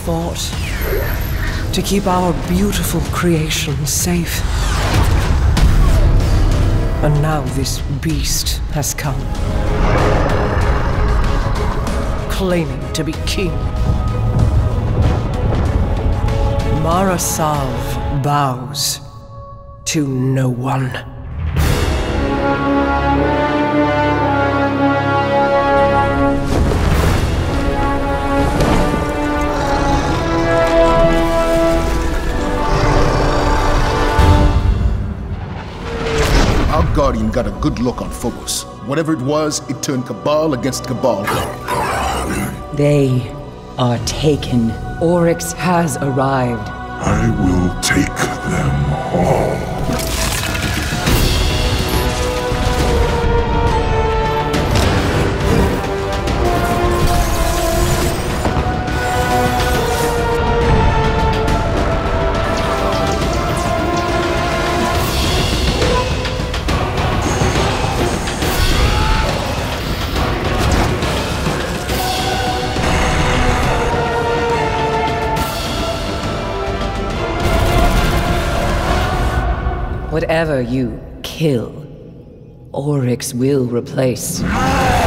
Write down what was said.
fought to keep our beautiful creation safe. And now this beast has come, claiming to be king. Marasav bows to no one. Our Guardian got a good look on Phobos. Whatever it was, it turned Cabal against Cabal. They are taken. Oryx has arrived. I will take them all. Whatever you kill, Oryx will replace.